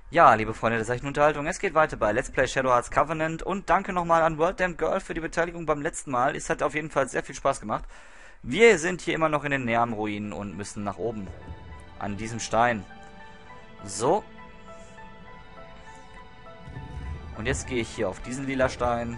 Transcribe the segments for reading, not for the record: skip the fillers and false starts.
Ja, liebe Freunde der Zeichenunterhaltung, es geht weiter bei Let's Play Shadow Hearts Covenant und danke nochmal an World Damn Girl für die Beteiligung beim letzten Mal. Es hat auf jeden Fall sehr viel Spaß gemacht. Wir sind hier immer noch in den Neon-Ruinen und müssen nach oben. An diesem Stein. So. Und jetzt gehe ich hier auf diesen lila Stein,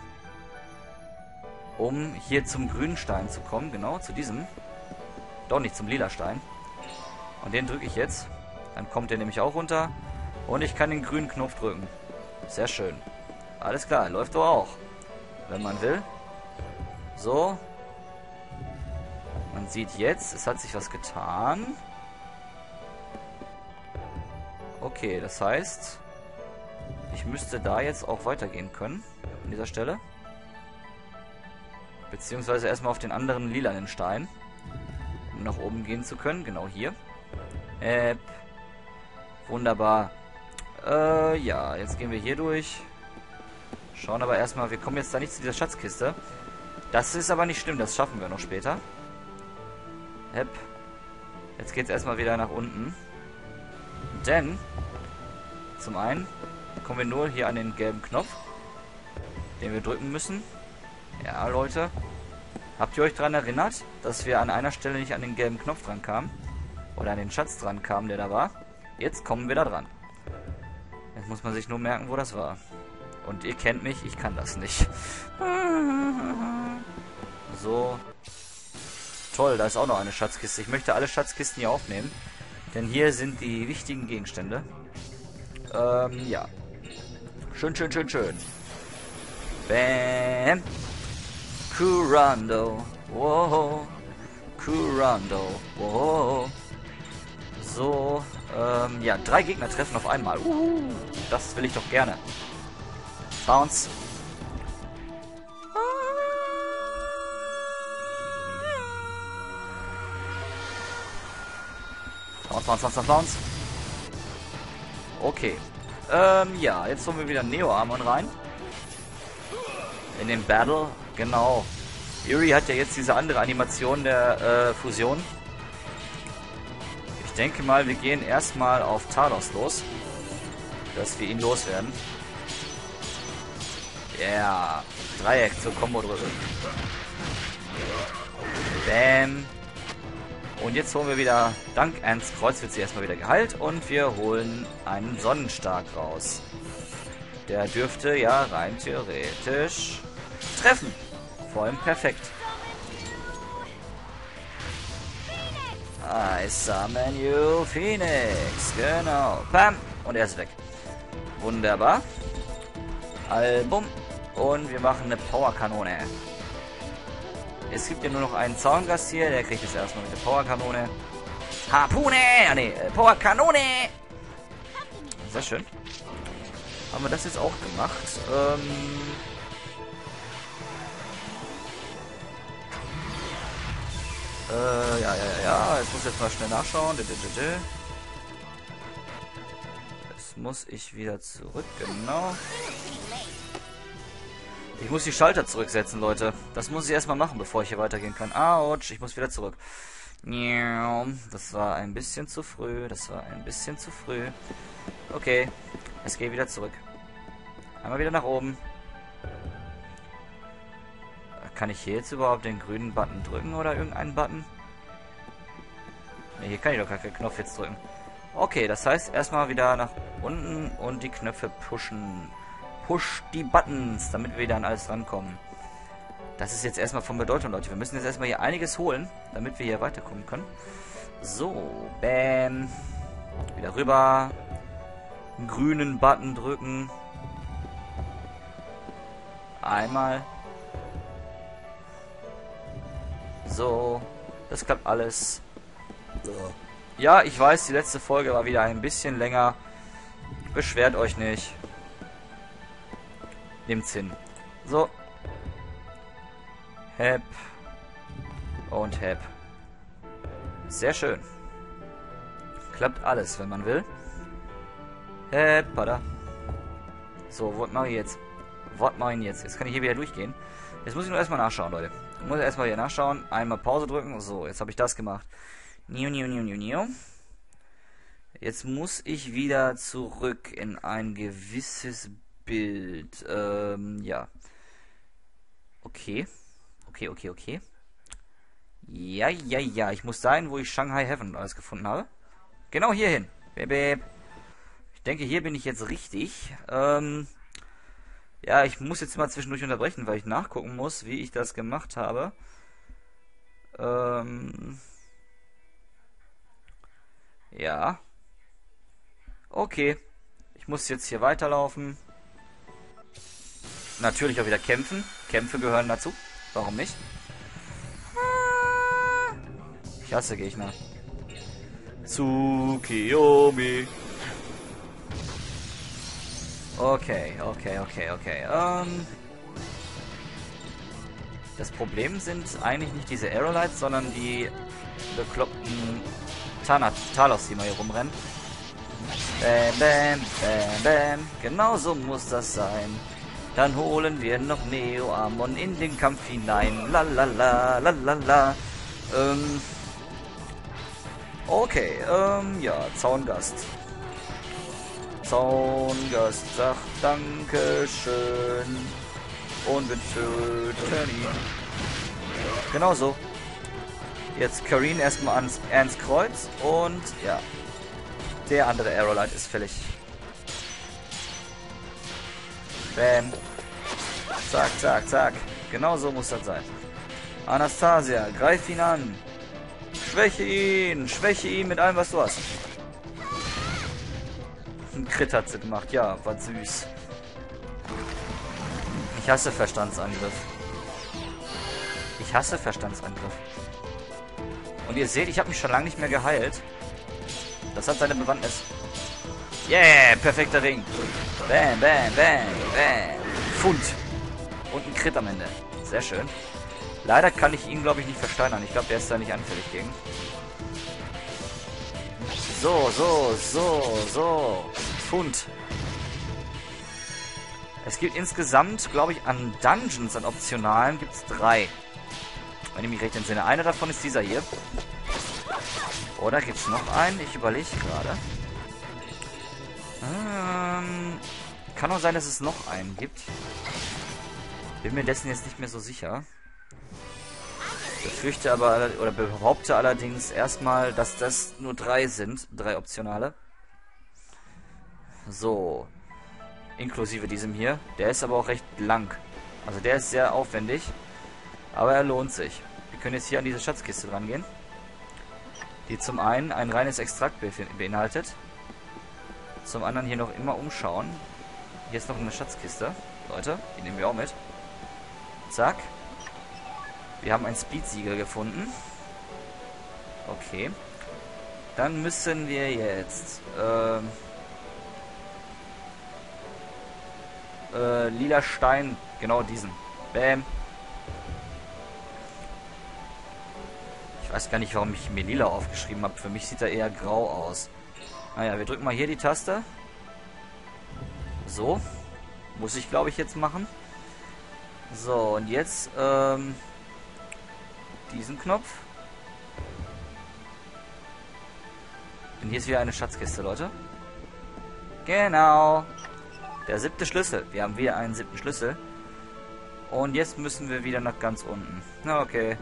um hier zum grünen Stein zu kommen. Genau, zu diesem. Doch nicht zum lila Stein. Und den drücke ich jetzt. Dann kommt der nämlich auch runter. Und ich kann den grünen Knopf drücken. Sehr schön. Alles klar, läuft doch auch. Wenn man will. So. Man sieht jetzt, es hat sich was getan. Okay, das heißt, ich müsste da jetzt auch weitergehen können. An dieser Stelle. Beziehungsweise erstmal auf den anderen lilanen Stein. Um nach oben gehen zu können. Genau hier. Wunderbar. Ja, jetzt gehen wir hier durch. Schauen aber erstmal, wir kommen jetzt da nicht zu dieser Schatzkiste. Das ist aber nicht schlimm, das schaffen wir noch später. Jetzt geht es erstmal wieder nach unten. Denn, zum einen, kommen wir nur hier an den gelben Knopf, den wir drücken müssen. Ja, Leute. Habt ihr euch daran erinnert, dass wir an einer Stelle nicht an den gelben Knopf dran kamen? Oder an den Schatz dran kamen, der da war? Jetzt kommen wir da dran. Jetzt muss man sich nur merken, wo das war. Und ihr kennt mich, ich kann das nicht. So. Toll, da ist auch noch eine Schatzkiste. Ich möchte alle Schatzkisten hier aufnehmen. Denn hier sind die wichtigen Gegenstände. Ja. Schön, schön, schön, schön. Bam. Kurando. Wow. Kurando. Wow. So. Ja, 3 Gegner treffen auf einmal. Das will ich doch gerne. Bounce. Bounce. Okay. Ja, jetzt holen wir wieder Neo-Armon rein. In den Battle. Genau. Yuri hat ja jetzt diese andere Animation der Fusion. Ich denke mal, wir gehen erstmal auf Talos los. Dass wir ihn loswerden. Ja. Yeah. Dreieck zur Combo drücken. Bam. Und jetzt holen wir wieder, dank Ants Kreuz wird sie erstmal wieder geheilt. Und wir holen einen Sonnenstark raus. Der dürfte ja rein theoretisch treffen. Vor allem perfekt. I summon you, Phoenix. Genau. Pam. Und er ist weg. Wunderbar. Album. Und wir machen eine Powerkanone. Es gibt ja nur noch einen Zaungast hier. Der kriegt jetzt erstmal mit der Powerkanone. Harpune! Ah, nee, Powerkanone! Sehr schön. Haben wir das jetzt auch gemacht? Ja. Ich muss jetzt mal schnell nachschauen. Jetzt muss ich wieder zurück, genau. Ich muss die Schalter zurücksetzen, Leute. Das muss ich erstmal machen, bevor ich hier weitergehen kann. Autsch, ich muss wieder zurück. Das war ein bisschen zu früh. Okay, es geht wieder zurück. Einmal wieder nach oben. Kann ich hier jetzt überhaupt den grünen Button drücken oder irgendeinen Button? Ne, hier kann ich doch gar keinen Knopf jetzt drücken. Okay, das heißt erstmal wieder nach unten und die Knöpfe pushen. Push die Buttons, damit wir wieder an alles rankommen. Das ist jetzt erstmal von Bedeutung, Leute. Wir müssen jetzt erstmal hier einiges holen, damit wir hier weiterkommen können. So, bam. Wieder rüber. Einen grünen Button drücken. Einmal. So, das klappt alles. Ja, ich weiß, die letzte Folge war wieder ein bisschen länger. Beschwert euch nicht. Nehmt's hin. So. Hep. Und hep. Sehr schön. Klappt alles, wenn man will. Hep, pada. So, was mache ich jetzt? Jetzt kann ich hier wieder durchgehen. Jetzt muss ich nur erstmal nachschauen, Leute. Ich muss erstmal hier nachschauen. Einmal Pause drücken. So, jetzt habe ich das gemacht. Jetzt muss ich wieder zurück in ein gewisses Bild. Ja. Okay. Okay. Ja. Ich muss dahin, wo ich Shanghai Heaven und alles gefunden habe. Genau hierhin. Ich denke, hier bin ich jetzt richtig. Ja, ich muss jetzt mal zwischendurch unterbrechen, weil ich nachgucken muss, wie ich das gemacht habe. Ja. Okay. Ich muss jetzt hier weiterlaufen. Natürlich auch wieder kämpfen. Kämpfe gehören dazu. Warum nicht? Ich hasse Gegner. Tsukiyomi. Okay. Das Problem sind eigentlich nicht diese Aerolites, sondern die bekloppten Talos, die mal hier rumrennen. Bam. Genau so muss das sein. Dann holen wir noch Neo Amon in den Kampf hinein. Lalala. Okay, ja, Zaungast. Zaungast sagt Dankeschön. Und wir töten ihn. Genau so. Jetzt Karin erstmal ans Kreuz und ja. Der andere Aerolite ist fällig. Bam. Zack. Genau so muss das sein. Anastasia, greif ihn an. Schwäche ihn mit allem, was du hast. Ein Crit hat sie gemacht. Ja, war süß. Ich hasse Verstandsangriff. Und ihr seht, ich habe mich schon lange nicht mehr geheilt. Das hat seine Bewandtnis. Yeah, perfekter Ring. Bam. Pfund. Und ein Crit am Ende. Sehr schön. Leider kann ich ihn, glaube ich, nicht versteinern. Ich glaube, der ist da nicht anfällig gegen. So. Pfund. Es gibt insgesamt, glaube ich, an Dungeons, an Optionalen, gibt es 3. Wenn ich mich recht entsinne. Einer davon ist dieser hier. Oder gibt es noch einen? Ich überlege gerade. Kann auch sein, dass es noch einen gibt. Bin mir dessen jetzt nicht mehr so sicher. Befürchte aber, oder behaupte allerdings erstmal, dass das nur 3 sind. 3 Optionale. So. Inklusive diesem hier. Der ist aber auch recht lang. Also der ist sehr aufwendig. Aber er lohnt sich. Wir können jetzt hier an diese Schatzkiste rangehen. Die zum einen ein reines Extrakt beinhaltet. Zum anderen hier noch immer umschauen. Hier ist noch eine Schatzkiste. Leute, die nehmen wir auch mit. Zack. Wir haben ein Speed-Siegel gefunden. Okay. Dann müssen wir jetzt lila Stein, genau diesen. Bam. Ich weiß gar nicht, warum ich mir lila aufgeschrieben habe. Für mich sieht er eher grau aus. Naja, wir drücken mal hier die Taste. So. Muss ich, glaube ich, jetzt machen. So, und jetzt diesen Knopf. Und hier ist wieder eine Schatzkiste, Leute. Genau. Der 7. Schlüssel. Wir haben wieder einen 7. Schlüssel. Und jetzt müssen wir wieder nach ganz unten. Na, okay.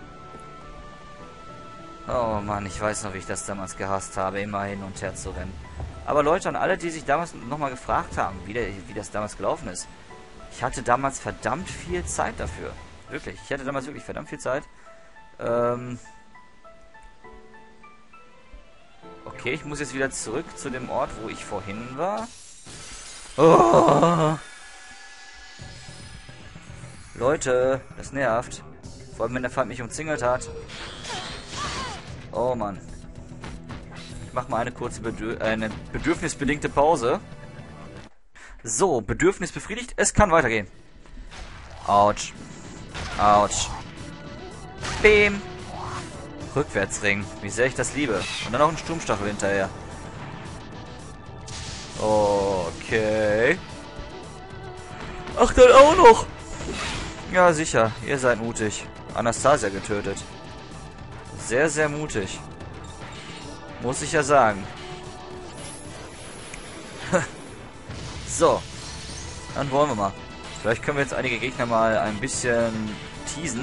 Oh Mann, ich weiß noch, wie ich das damals gehasst habe, immer hin und her zu rennen. Aber Leute, an alle, die sich damals nochmal gefragt haben, wie das damals gelaufen ist. Ich hatte damals verdammt viel Zeit dafür. Wirklich. Ich hatte damals wirklich verdammt viel Zeit. Okay, ich muss jetzt wieder zurück zu dem Ort, wo ich vorhin war. Oh. Leute, das nervt. Vor allem, wenn der Feind mich umzingelt hat. Oh Mann. Ich mache mal eine kurze eine bedürfnisbedingte Pause. So, Bedürfnis befriedigt. Es kann weitergehen. Autsch. Bim. Rückwärtsring. Wie sehr ich das liebe. Und dann noch ein Sturmstachel hinterher. Okay. Ach, dann auch noch. Ja, sicher. Ihr seid mutig. Anastasia getötet. Sehr, sehr mutig. Muss ich ja sagen. So. Dann wollen wir mal. Vielleicht können wir jetzt einige Gegner mal ein bisschen teasen.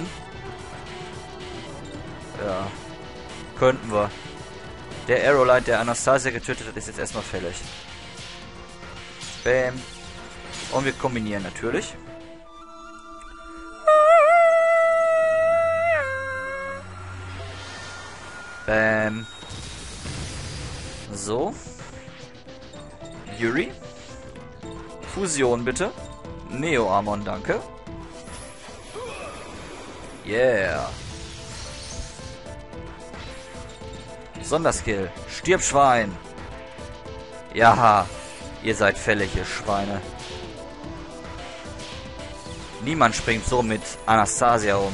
Ja. Könnten wir. Der Arrowlight, der Anastasia getötet hat, ist jetzt erstmal fällig. Bam. Und wir kombinieren natürlich. Bam. So. Yuri. Fusion bitte. Neo Amon, danke. Yeah. Sonderskill. Stirb, Schwein. Ja, ihr seid fällig, ihr Schweine. Niemand springt so mit Anastasia um.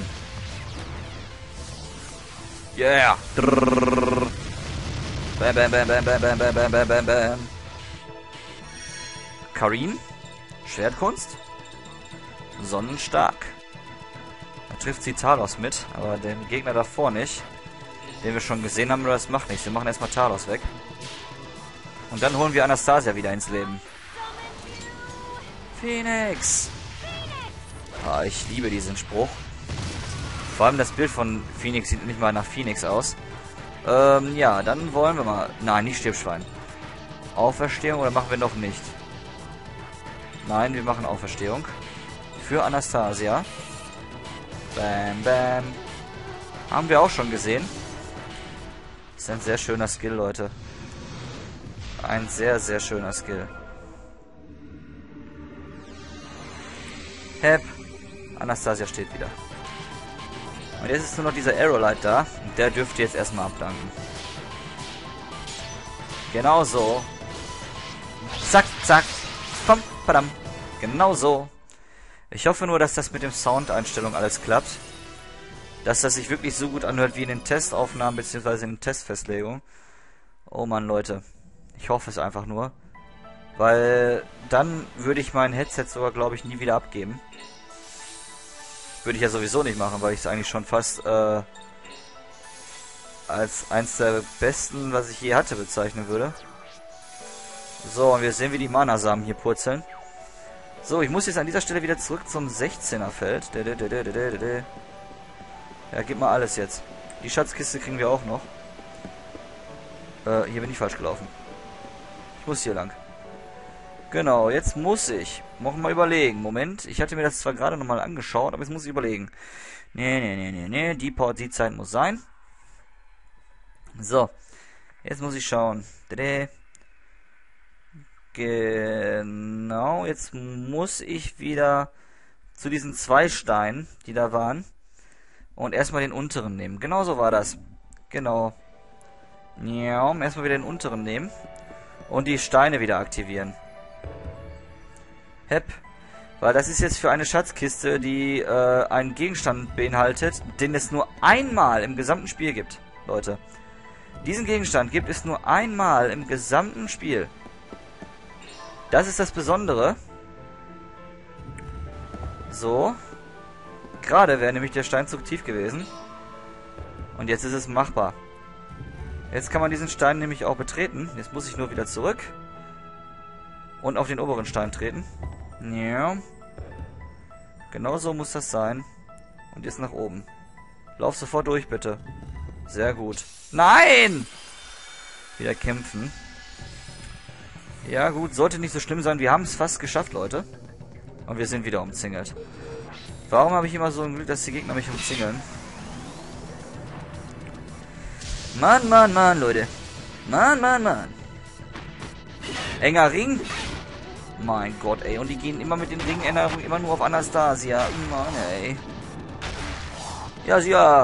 Yeah. Drrr. Bam, bam, bam, bam, bam, bam, bam, bam, bam, bam, bam. Karin. Schwertkunst. Sonnenstark. Da trifft sie Talos mit, aber den Gegner davor nicht. Den wir schon gesehen haben, das macht nichts. Wir machen erstmal Talos weg. Und dann holen wir Anastasia wieder ins Leben. Phoenix! Ah, ich liebe diesen Spruch. Vor allem das Bild von Phoenix sieht nicht mal nach Phoenix aus. Ja, dann wollen wir mal... Nein, nicht Stirbschwein. Auferstehung oder machen wir noch nicht? Nein, wir machen Auferstehung. Für Anastasia. Bam, bam. Haben wir auch schon gesehen. Ist ein sehr schöner Skill, Leute. Ein sehr, sehr schöner Skill. Hep. Anastasia steht wieder. Und jetzt ist nur noch dieser Arrowlight da. Und der dürfte jetzt erstmal abdanken. Genau so. Zack, zack. Pam, padam. Genau so. Ich hoffe nur, dass das mit dem Soundeinstellung alles klappt. Dass das sich wirklich so gut anhört wie in den Testaufnahmen bzw. in den Testfestlegungen. Oh Mann, Leute. Ich hoffe es einfach nur. Weil dann würde ich mein Headset sogar, glaube ich, nie wieder abgeben. Würde ich ja sowieso nicht machen, weil ich es eigentlich schon fast als eins der besten, was ich je hatte, bezeichnen würde. So, und wir sehen, wie die Mana-Samen hier purzeln. So, ich muss jetzt an dieser Stelle wieder zurück zum 16er Feld. Ja, gib mal alles jetzt. Die Schatzkiste kriegen wir auch noch. Hier bin ich falsch gelaufen. Ich muss hier lang. Genau, jetzt muss ich noch mal überlegen. Moment, ich hatte mir das zwar gerade noch mal angeschaut, aber jetzt muss ich überlegen. Nee. Die Zeit muss sein. So. Jetzt muss ich schauen. Genau, jetzt muss ich wieder zu diesen 2 Steinen, die da waren. Und erstmal den unteren nehmen. Genau so war das. Genau. Ja, erstmal wieder den unteren nehmen. Und die Steine wieder aktivieren. Hep. Weil das ist jetzt für eine Schatzkiste, die einen Gegenstand beinhaltet, den es nur einmal im gesamten Spiel gibt. Leute. Diesen Gegenstand gibt es nur einmal im gesamten Spiel. Das ist das Besondere. So. Gerade wäre nämlich der Steinzug tief gewesen. Und jetzt ist es machbar. Jetzt kann man diesen Stein nämlich auch betreten. Jetzt muss ich nur wieder zurück. Und auf den oberen Stein treten. Ja. Genau so muss das sein. Und jetzt nach oben. Lauf sofort durch, bitte. Sehr gut. Nein! Wieder kämpfen. Ja gut, sollte nicht so schlimm sein. Wir haben es fast geschafft, Leute. Und wir sind wieder umzingelt. Warum habe ich immer so ein Glück, dass die Gegner mich umzingeln? Mann, Leute. Mann. Enger Ring. Mein Gott, ey. Und die gehen immer mit den Ringänderungen immer nur auf Anastasia. Mann, ey. Ja,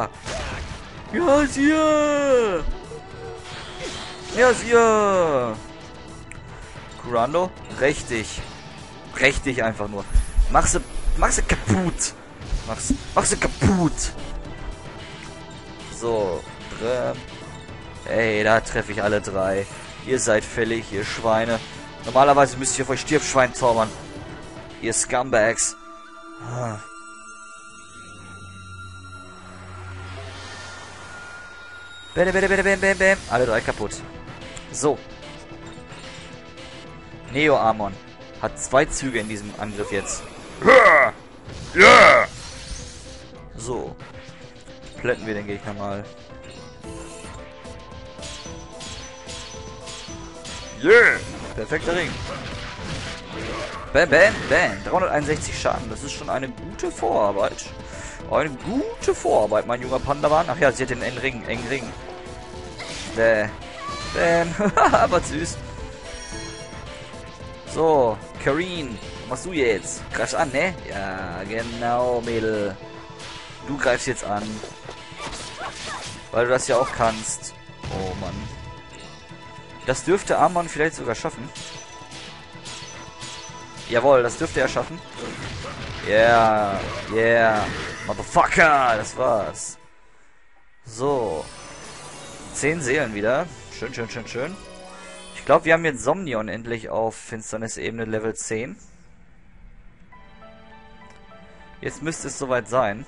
Kurando? Richtig einfach nur. Mach sie kaputt. Mach sie kaputt. So. Ey, da treffe ich alle 3. Ihr seid fällig, ihr Schweine. Normalerweise müsst ihr auf euch Stirbschwein zaubern. Ihr Scumbags. Bam. Alle 3 kaputt. So. Neo Amon. Hat 2 Züge in diesem Angriff jetzt. So. Plätten wir den Gegner mal. Perfekter Ring. Bam, bam, bam. 361 Schaden. Das ist schon eine gute Vorarbeit. Eine gute Vorarbeit, mein junger Padawan. Ach ja, sie hat den engen Ring. Bam. Aber süß. So, Kareen, was machst du jetzt? Greifst an, ne? Ja, genau, Mädel. Du greifst jetzt an. Weil du das ja auch kannst. Oh, Mann. Das dürfte Amon vielleicht sogar schaffen. Jawohl, das dürfte er schaffen. Yeah, yeah. Motherfucker, das war's. So. 10 Seelen wieder. Schön, schön, schön, schön. Ich glaube, wir haben jetzt Somnion endlich auf Finsternis-Ebene Level 10. Jetzt müsste es soweit sein.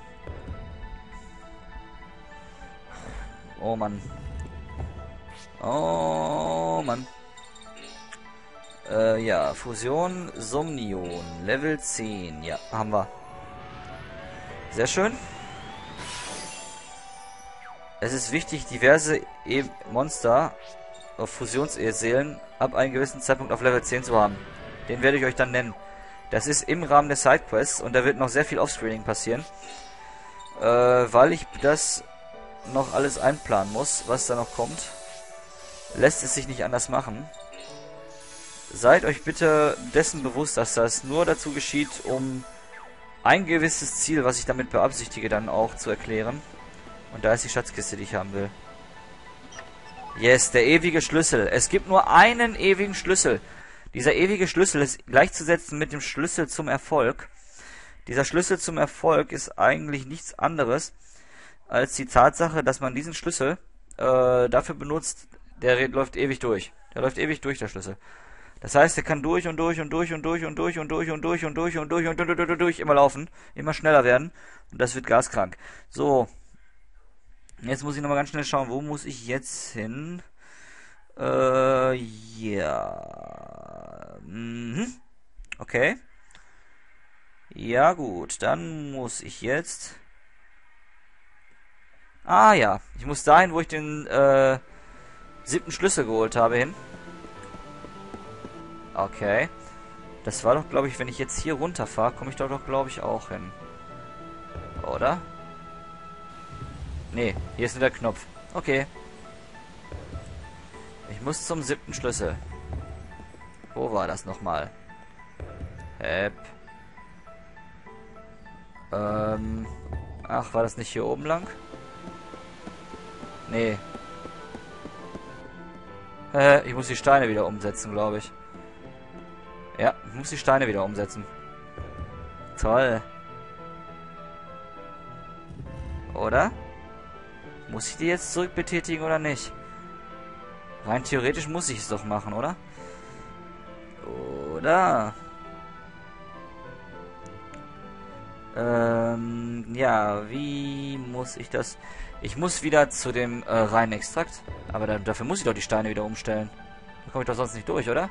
Oh Mann. Oh Mann. Ja, Fusion, Somnion, Level 10. Ja, haben wir. Sehr schön. Es ist wichtig, diverse Monster auf Fusionsseelen ab einem gewissen Zeitpunkt auf Level 10 zu haben. Den werde ich euch dann nennen. Das ist im Rahmen der Sidequests und da wird noch sehr viel Offscreening passieren. Weil ich das noch alles einplanen muss, was da noch kommt. Lässt es sich nicht anders machen. Seid euch bitte dessen bewusst, dass das nur dazu geschieht, um ein gewisses Ziel, was ich damit beabsichtige, dann auch zu erklären. Und da ist die Schatzkiste, die ich haben will. Yes, der ewige Schlüssel. Es gibt nur einen ewigen Schlüssel. Dieser ewige Schlüssel ist gleichzusetzen mit dem Schlüssel zum Erfolg. Dieser Schlüssel zum Erfolg ist eigentlich nichts anderes als die Tatsache, dass man diesen Schlüssel dafür benutzt, der läuft ewig durch. Der läuft ewig durch, der Schlüssel. Das heißt, der kann durch und durch und durch und durch und durch und durch und durch und durch und durch und durch immer laufen, immer schneller werden. Und das wird gaskrank. So. Jetzt muss ich nochmal ganz schnell schauen, wo muss ich jetzt hin? Ja. Okay. Ja, gut. Dann muss ich jetzt... Ah, ja. Ich muss dahin, wo ich den 7. Schlüssel geholt habe, hin. Okay. Das war doch, glaube ich, wenn ich jetzt hier runterfahre, komme ich doch, glaube ich, auch hin. Oder? Nee, hier ist nur der Knopf. Okay. Ich muss zum 7. Schlüssel. Wo war das nochmal? Ach, war das nicht hier oben lang? Nee. Ich muss die Steine wieder umsetzen, glaube ich. Ja, ich muss die Steine wieder umsetzen. Toll. Oder? Muss ich die jetzt zurückbetätigen oder nicht? Rein theoretisch muss ich es doch machen, oder? Oder? Ja, wie muss ich das... Ich muss wieder zu dem reinen Extrakt. Aber dafür muss ich doch die Steine wieder umstellen. Da komme ich doch sonst nicht durch, oder?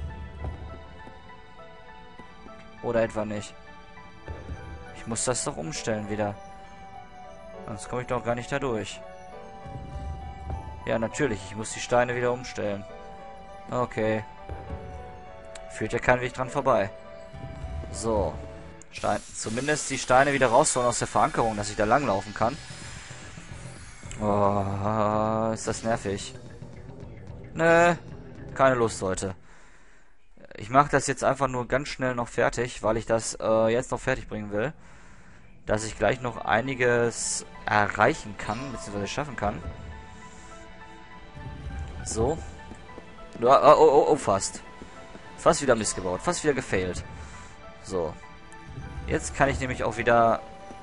Oder etwa nicht? Ich muss das doch umstellen wieder. Sonst komme ich doch gar nicht da durch. Ja, natürlich. Ich muss die Steine wieder umstellen. Okay. Führt ja kein Weg dran vorbei. So. Zumindest die Steine wieder rausholen aus der Verankerung, dass ich da langlaufen kann. Oh, ist das nervig. Nö. Keine Lust heute. Ich mache das jetzt einfach nur ganz schnell noch fertig, weil ich das jetzt noch fertig bringen will. Dass ich gleich noch einiges erreichen kann, beziehungsweise schaffen kann. So. Oh, fast. Fast wieder missgebaut. Fast wieder gefailt. So. Jetzt kann ich nämlich auch wieder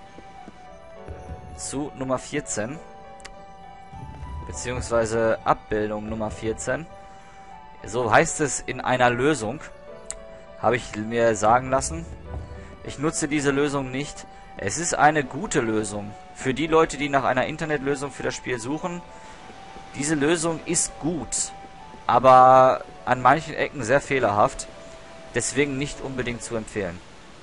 zu Nummer 14. Beziehungsweise Abbildung Nummer 14. So heißt es in einer Lösung. Habe ich mir sagen lassen. Ich nutze diese Lösung nicht. Es ist eine gute Lösung. Für die Leute, die nach einer Internetlösung für das Spiel suchen. Diese Lösung ist gut. Aber an manchen Ecken sehr fehlerhaft. Deswegen nicht unbedingt zu empfehlen.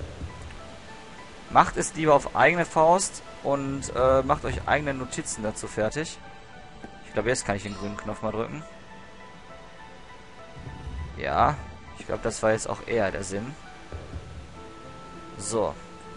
Macht es lieber auf eigene Faust und macht euch eigene Notizen dazu fertig. Ich glaube, jetzt kann ich den grünen Knopf mal drücken. Ja, ich glaube, das war jetzt auch eher der Sinn. So.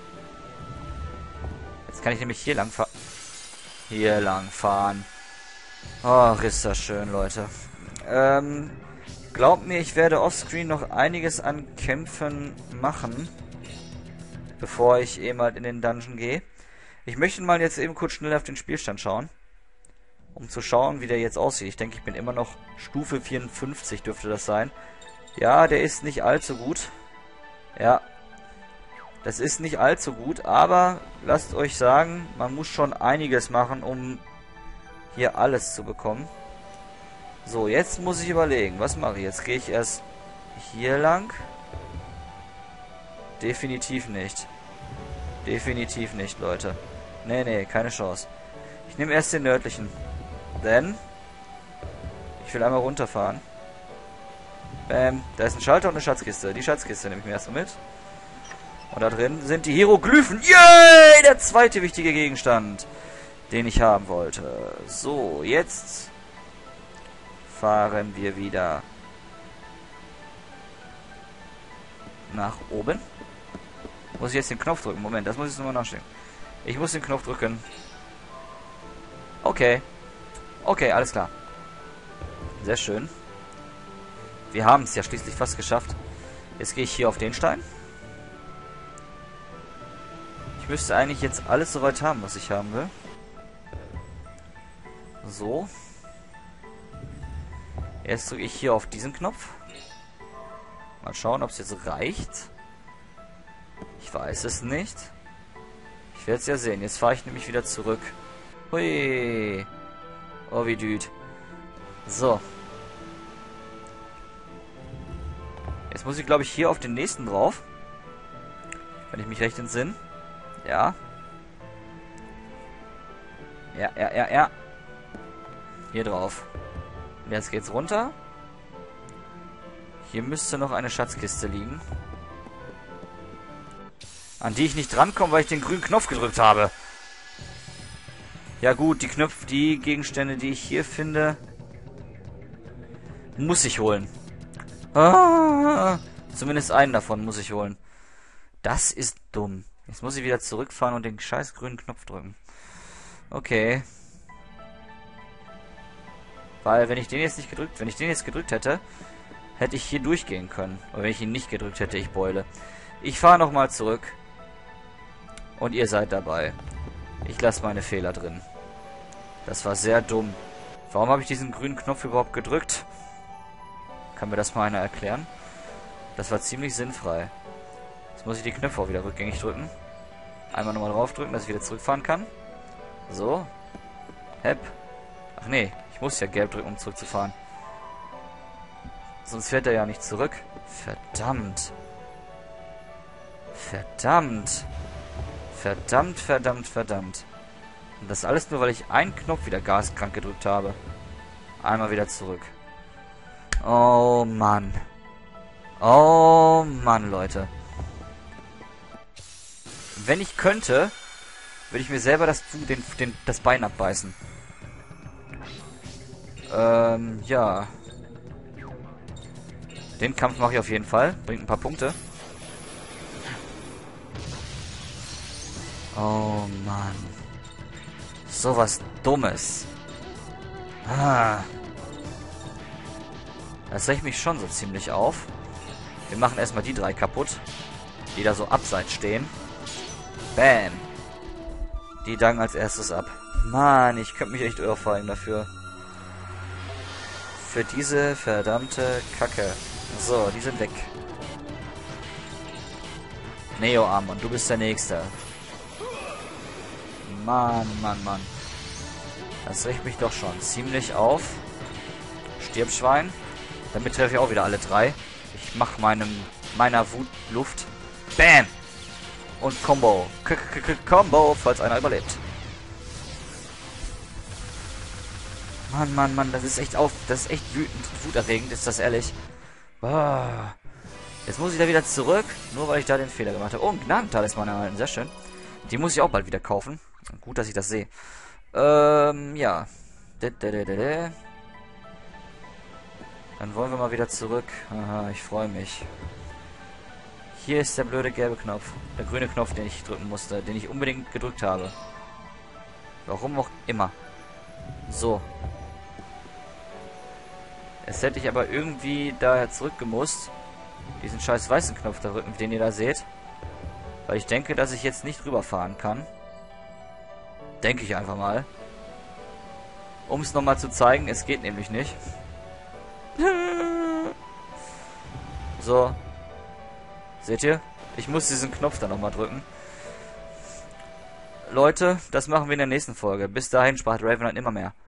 Jetzt kann ich nämlich hier lang fahren. Hier lang fahren. Oh, ist das schön, Leute. Glaubt mir, ich werde offscreen noch einiges an Kämpfen machen, bevor ich eben halt in den Dungeon gehe. Ich möchte mal jetzt eben kurz schnell auf den Spielstand schauen, um zu schauen, wie der jetzt aussieht. Ich denke, ich bin immer noch Stufe 54, dürfte das sein. Ja, der ist nicht allzu gut. Ja, das ist nicht allzu gut, aber lasst euch sagen, man muss schon einiges machen, um hier alles zu bekommen. So, jetzt muss ich überlegen, was mache ich? Jetzt gehe ich erst hier lang. Definitiv nicht. Definitiv nicht, Leute. Nee, keine Chance. Ich nehme erst den nördlichen. Denn ich will einmal runterfahren. Bam. Da ist ein Schalter und eine Schatzkiste. Die Schatzkiste nehme ich mir erstmal mit. Und da drin sind die Hieroglyphen. Yay! Der zweite wichtige Gegenstand, den ich haben wollte. So, jetzt fahren wir wieder nach oben. Muss ich jetzt den Knopf drücken? Moment, das muss ich nochmal nachstellen. Ich muss den Knopf drücken. Okay. Okay, alles klar. Sehr schön. Wir haben es ja schließlich fast geschafft. Jetzt gehe ich hier auf den Stein. Ich müsste eigentlich jetzt alles soweit haben, was ich haben will. So. Jetzt drücke ich hier auf diesen Knopf. Mal schauen, ob es jetzt reicht. Ich weiß es nicht. Ich werde es ja sehen. Jetzt fahre ich nämlich wieder zurück. Hui. Oh, wie düd. So. Jetzt muss ich, glaube ich, hier auf den nächsten drauf. Wenn ich mich recht entsinne. Ja. Ja. Hier drauf. Und jetzt geht's runter. Hier müsste noch eine Schatzkiste liegen. An die ich nicht drankomme, weil ich den grünen Knopf gedrückt habe. Ja gut, die Gegenstände, die ich hier finde, muss ich holen. Ah, zumindest einen davon muss ich holen. Das ist dumm. Jetzt muss ich wieder zurückfahren und den scheiß grünen Knopf drücken. Okay. Weil wenn ich den jetzt gedrückt hätte, hätte ich hier durchgehen können. Aber wenn ich ihn nicht gedrückt hätte, ich beule. Ich fahre nochmal zurück. Und ihr seid dabei. Ich lasse meine Fehler drin. Das war sehr dumm. Warum habe ich diesen grünen Knopf überhaupt gedrückt? Kann mir das mal einer erklären? Das war ziemlich sinnfrei. Jetzt muss ich die Knöpfe auch wieder rückgängig drücken. Einmal nochmal draufdrücken, dass ich wieder zurückfahren kann. So. Hep. Ach nee, ich muss ja gelb drücken, um zurückzufahren. Sonst fährt er ja nicht zurück. Verdammt. Verdammt. Und das alles nur, weil ich einen Knopf wieder gaskrank gedrückt habe. Einmal wieder zurück. Oh Mann. Oh Mann, Leute. Wenn ich könnte, würde ich mir selber das Bein abbeißen. Ja. Den Kampf mache ich auf jeden Fall. Bringt ein paar Punkte. Oh Mann. Sowas Dummes. Ah. Das regt mich schon so ziemlich auf. Wir machen erstmal die 3 kaputt, die da so abseits stehen. Bam. Die danken als erstes ab. Mann, ich könnte mich echt ohrfeigen dafür. Für diese verdammte Kacke. So, die sind weg. Neo Amon, du bist der Nächste. Mann. Das regt mich doch schon ziemlich auf. Stirb, Schwein. Damit treffe ich auch wieder alle 3. Ich mache meiner Wut Luft. Bam! Und Combo. Combo, falls einer überlebt. Mann, das ist echt wuterregend, ist das ehrlich. Ah. Jetzt muss ich da wieder zurück, nur weil ich da den Fehler gemacht habe. Oh, ein Gnadentalisman erhalten, sehr schön. Die muss ich auch bald wieder kaufen. Gut, dass ich das sehe. Ja. Dann wollen wir mal wieder zurück. Aha, ich freue mich. Hier ist der blöde gelbe Knopf. Der grüne Knopf, den ich drücken musste. Den ich unbedingt gedrückt habe. Warum auch immer. So. Jetzt hätte ich aber irgendwie daher zurückgemusst. Diesen scheiß weißen Knopf da drücken, den ihr da seht. Weil ich denke, dass ich jetzt nicht rüberfahren kann. Denke ich einfach mal. Um es nochmal zu zeigen, es geht nämlich nicht. So. Seht ihr? Ich muss diesen Knopf da nochmal drücken. Leute, das machen wir in der nächsten Folge. Bis dahin spart Ravenland immer mehr.